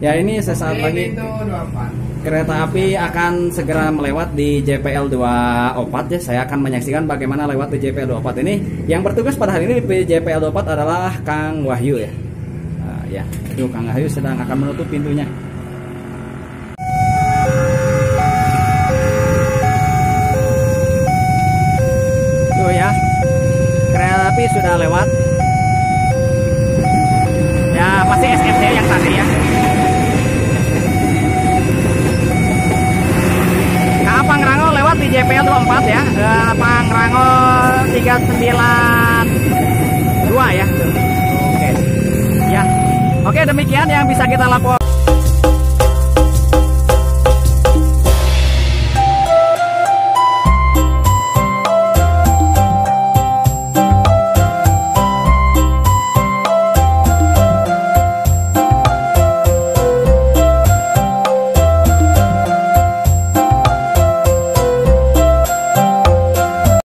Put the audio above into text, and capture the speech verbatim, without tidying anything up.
Ya, ini sesaat lagi kereta api akan segera melewat di J P L dua puluh empat ya. Saya akan menyaksikan bagaimana lewat di J P L dua puluh empat ini. Yang bertugas pada hari ini di J P L dua puluh empat adalah Kang Wahyu ya. Nah, ya, itu Kang Wahyu sedang akan menutup pintunya. Tuh ya, kereta api sudah lewat. Ya, masih S M C yang tadi ya. Pangrango lewat di J P L dua puluh empat ya. uh, Pangrango tiga sembilan dua ya. Oke. Ya. Oke, demikian yang bisa kita laporkan.